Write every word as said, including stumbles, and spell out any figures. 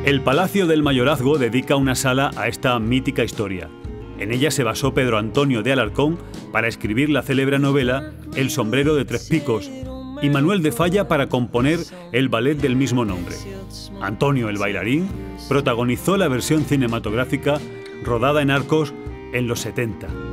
El Palacio del Mayorazgo dedica una sala a esta mítica historia. En ella se basó Pedro Antonio de Alarcón para escribir la célebre novela El sombrero de tres picos y Manuel de Falla para componer el ballet del mismo nombre. Antonio el bailarín protagonizó la versión cinematográfica rodada en Arcos en los setenta.